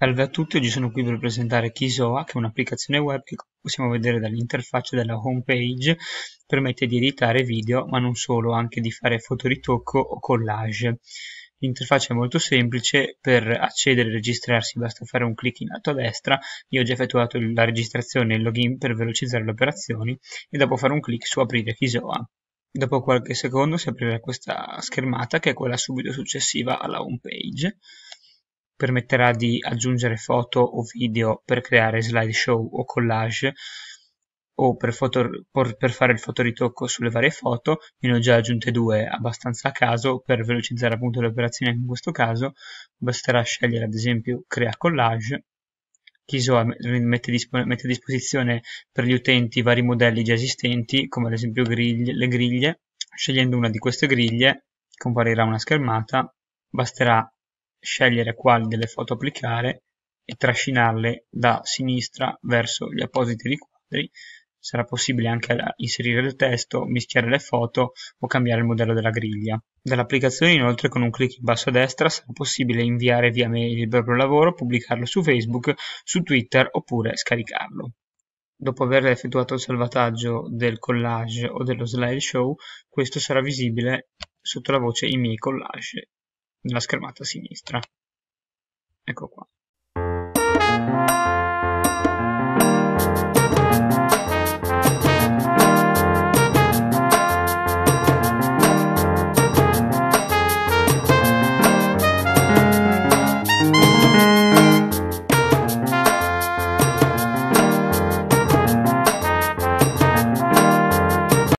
Salve a tutti, oggi sono qui per presentare Kisoa, che è un'applicazione web che, come possiamo vedere dall'interfaccia della home page, permette di editare video, ma non solo, anche di fare fotoritocco o collage. L'interfaccia è molto semplice, per accedere e registrarsi basta fare un clic in alto a destra. Io ho già effettuato la registrazione e il login per velocizzare le operazioni e dopo fare un clic su aprire Kisoa. Dopo qualche secondo si aprirà questa schermata, che è quella subito successiva alla home page. Permetterà di aggiungere foto o video per creare slideshow o collage o per fare il fotoritocco sulle varie foto. Io ne ho già aggiunte due abbastanza a caso per velocizzare appunto le operazioni anche in questo caso. Basterà scegliere ad esempio crea collage. Kisoa mette a disposizione per gli utenti vari modelli già esistenti, come ad esempio le griglie. Scegliendo una di queste griglie comparirà una schermata, basterà scegliere quali delle foto applicare e trascinarle da sinistra verso gli appositi riquadri. Sarà possibile anche inserire il testo, mischiare le foto o cambiare il modello della griglia. Dall'applicazione inoltre con un clic in basso a destra sarà possibile inviare via mail il proprio lavoro, pubblicarlo su Facebook, su Twitter oppure scaricarlo. Dopo aver effettuato il salvataggio del collage o dello slideshow, questo sarà visibile sotto la voce I miei collage nella schermata a sinistra. Ecco qua.